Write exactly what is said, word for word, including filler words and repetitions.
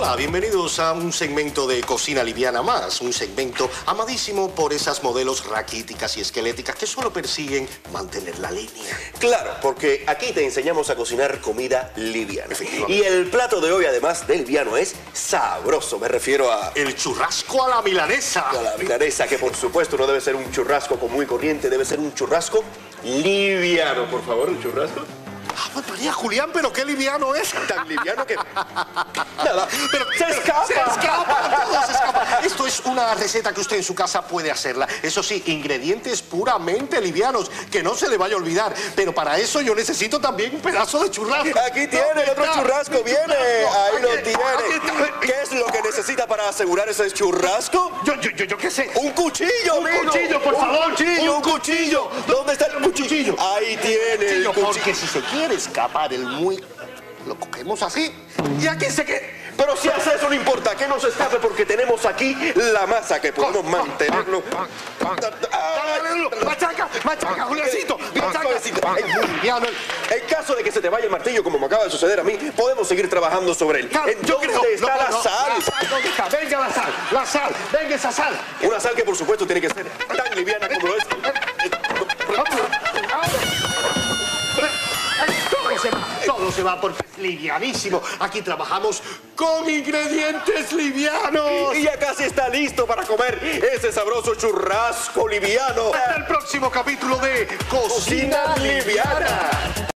Hola, bienvenidos a un segmento de Cocina Liviana Más, un segmento amadísimo por esas modelos raquíticas y esqueléticas que solo persiguen mantener la línea. Claro, porque aquí te enseñamos a cocinar comida liviana. Y el plato de hoy, además de liviano, es sabroso. Me refiero a... El churrasco a la milanesa. A la milanesa, que por supuesto no debe ser un churrasco común y corriente, debe ser un churrasco liviano. Por favor, un churrasco. Ah, pues María Julián, pero qué liviano es. Tan liviano que... Nada, pero se escapa. Se escapa, todo se escapa. Esto es una receta que usted en su casa puede hacerla. Eso sí, ingredientes puramente livianos, que no se le vaya a olvidar. Pero para eso yo necesito también un pedazo de churrasco. Aquí tiene, el otro churrasco viene. Ahí lo tiene. ¿Qué es lo que necesita para asegurar ese churrasco? Yo, yo, yo, yo qué sé. Un cuchillo, Un amigo. cuchillo, por favor. Un cuchillo, un cuchillo. ¿Dónde está el cuchillo? Ahí tiene el cuchillo. Porque si se quiere escapar el muy... Lo cogemos así y aquí se queda. Pero si hace eso no importa, que no se escape porque tenemos aquí la masa que podemos mantenerlo. Machaca, machaca, Juliancito, machaca. En caso de que se te vaya el martillo, como me acaba de suceder a mí, podemos seguir trabajando sobre él. Yo creo. ¿Dónde está la sal? ¿Dónde está? Venga la sal, la sal, venga esa sal. Una sal que por supuesto tiene que ser tan liviana como lo es. Todo se va, todo se va porque es livianísimo. Aquí trabajamos con ingredientes livianos. Y ya casi está listo para comer ese sabroso churrasco liviano. Hasta el próximo capítulo de Cocina, Cocina Liviana.